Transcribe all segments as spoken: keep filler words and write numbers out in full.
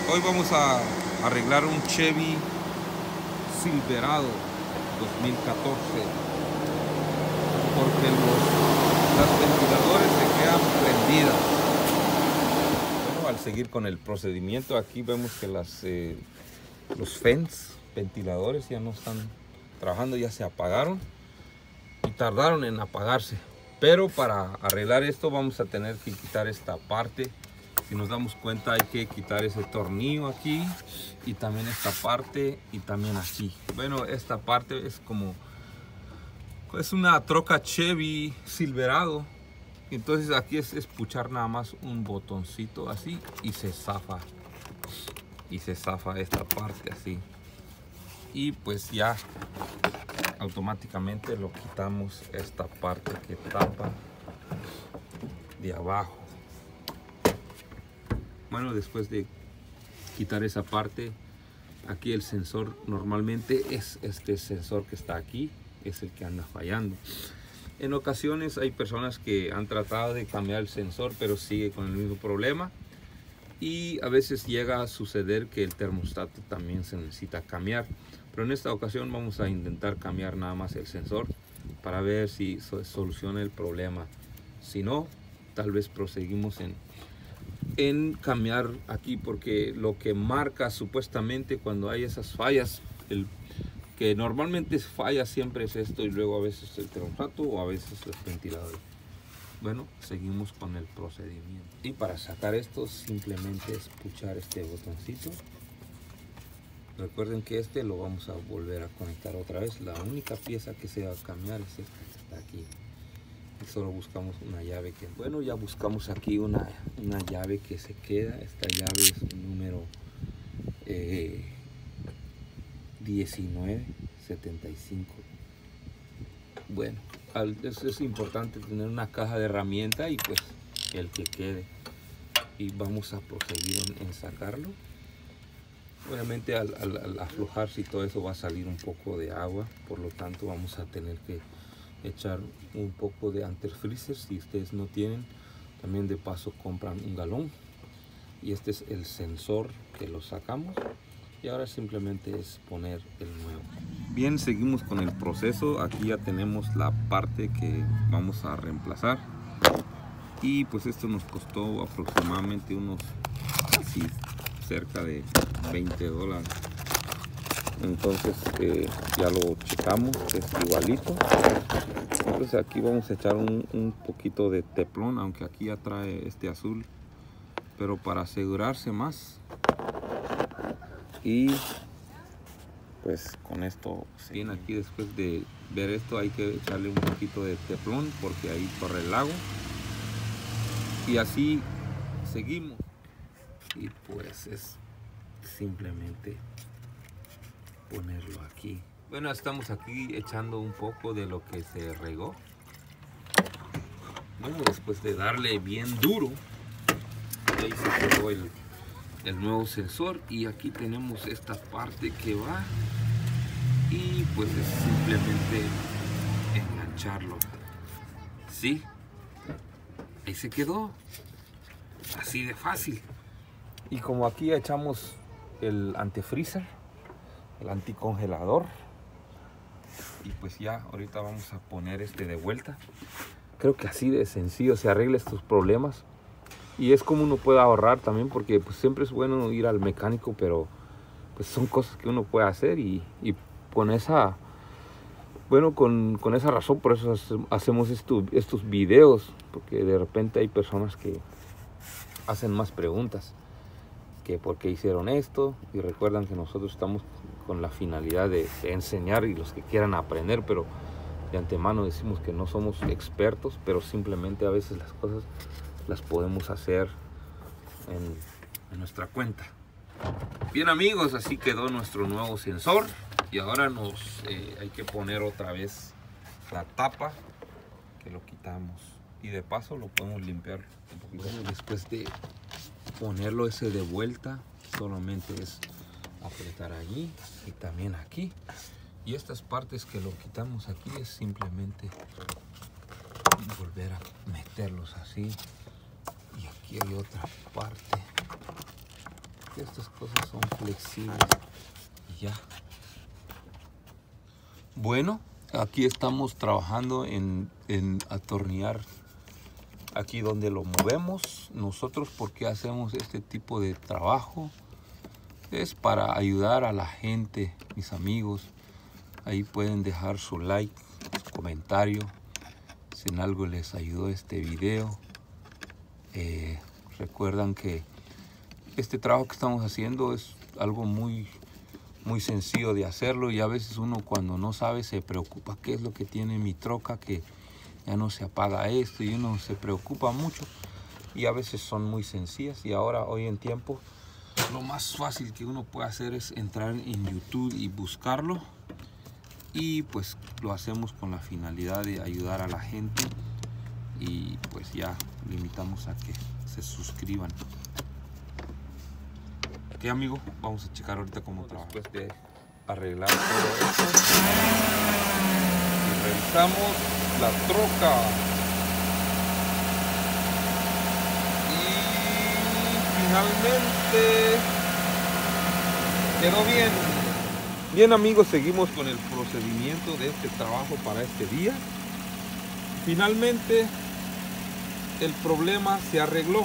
Hoy vamos a arreglar un Chevy Silverado dos mil catorce porque los, las ventiladores se quedan prendidas. Bueno, al seguir con el procedimiento, aquí vemos que las, eh, los fans, ventiladores, ya no están trabajando, ya se apagaron y tardaron en apagarse. Pero para arreglar esto vamos a tener que quitar esta parte. Si nos damos cuenta, hay que quitar ese tornillo aquí y también esta parte y también aquí. Bueno, esta parte es como es una troca Chevy Silverado. Entonces aquí es, es puchar nada más un botoncito así y se zafa. Y se zafa esta parte así. Y pues ya automáticamente lo quitamos esta parte que tapa de abajo. Bueno, después de quitar esa parte, aquí el sensor normalmente es este sensor que está aquí, es el que anda fallando. En ocasiones hay personas que han tratado de cambiar el sensor, pero sigue con el mismo problema. Y a veces llega a suceder que el termostato también se necesita cambiar. Pero en esta ocasión vamos a intentar cambiar nada más el sensor para ver si soluciona el problema. Si no, tal vez proseguimos en en cambiar aquí, porque lo que marca supuestamente cuando hay esas fallas, el que normalmente falla siempre es esto, y luego a veces el termostato o a veces los ventiladores. Bueno, seguimos con el procedimiento, y para sacar esto simplemente es puchar este botoncito. Recuerden que este lo vamos a volver a conectar otra vez. La única pieza que se va a cambiar es esta que está aquí. Solo buscamos una llave que, bueno, ya buscamos aquí una, una llave que se queda. Esta llave es un número eh, diecinueve setenta y cinco. Bueno, al, es, es importante tener una caja de herramienta y pues el que quede, y vamos a proseguir en, en sacarlo. Obviamente al, al, al aflojarse y todo eso va a salir un poco de agua, por lo tanto vamos a tener que echar un poco de antifreezer. Si ustedes no tienen, también de paso compran un galón. Y este es el sensor que lo sacamos, y ahora simplemente es poner el nuevo. Bien, seguimos con el proceso. Aquí ya tenemos la parte que vamos a reemplazar, y pues esto nos costó aproximadamente unos casi cerca de veinte dólares. Entonces eh, ya lo checamos, es igualito. Entonces aquí vamos a echar un, un poquito de teflón, aunque aquí ya trae este azul, pero para asegurarse más. Y pues con esto, bien, aquí después de ver esto hay que echarle un poquito de teflón porque ahí corre el agua. Y así seguimos. Y pues es simplemente ponerlo aquí. Bueno, estamos aquí echando un poco de lo que se regó. Bueno, después de darle bien duro, ahí se quedó el, el nuevo sensor, y aquí tenemos esta parte que va, y pues es simplemente engancharlo. ¿Sí? Ahí se quedó. Así de fácil. Y como aquí echamos el antifreezer, el anticongelador, y pues ya ahorita vamos a poner este de vuelta. Creo que así de sencillo se arregla estos problemas, y es como uno puede ahorrar también, porque pues siempre es bueno ir al mecánico, pero pues son cosas que uno puede hacer, y, y con esa bueno con, con esa razón por eso hacemos esto, estos videos, porque de repente hay personas que hacen más preguntas que por qué hicieron esto, y recuerdan que nosotros estamos con la finalidad de, de enseñar, y los que quieran aprender, pero de antemano decimos que no somos expertos, pero simplemente a veces las cosas las podemos hacer en, en nuestra cuenta. Bien amigos, así quedó nuestro nuevo sensor, y ahora nos eh, hay que poner otra vez la tapa, que lo quitamos, y de paso lo podemos limpiar un poquito. Bueno, después de ponerlo ese de vuelta, solamente es apretar allí y también aquí, y estas partes que lo quitamos aquí es simplemente volver a meterlos así. Y aquí hay otra parte que estas cosas son flexibles. Y ya. Bueno, aquí estamos trabajando en, en atornillar aquí donde lo movemos. Nosotros, ¿por qué hacemos este tipo de trabajo? Es para ayudar a la gente, mis amigos. Ahí pueden dejar su like, su comentario, si en algo les ayudó este video. Eh, recuerdan que este trabajo que estamos haciendo es algo muy, muy sencillo de hacerlo, y a veces uno cuando no sabe se preocupa qué es lo que tiene mi troca, que ya no se apaga esto, y uno se preocupa mucho, y a veces son muy sencillas. Y ahora, hoy en tiempo, lo más fácil que uno puede hacer es entrar en YouTube y buscarlo, y pues lo hacemos con la finalidad de ayudar a la gente, y pues ya limitamos a que se suscriban. Ok, amigo, vamos a checar ahorita cómo trabaja. Después de arreglar todo esto, y revisamos la troca. Y finalmente quedó bien. Bien, amigos, seguimos con el procedimiento de este trabajo para este día. Finalmente el problema se arregló.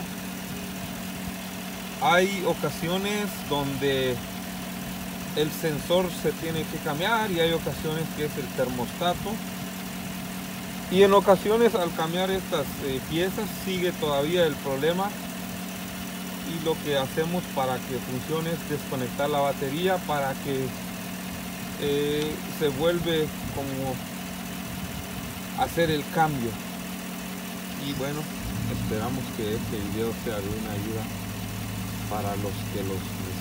Hay ocasiones donde el sensor se tiene que cambiar, y hay ocasiones que es el termostato, y en ocasiones al cambiar estas eh, piezas sigue todavía el problema, y lo que hacemos para que funcione es desconectar la batería para que eh, se vuelve como hacer el cambio. Y bueno, esperamos que este video sea de una ayuda para los que los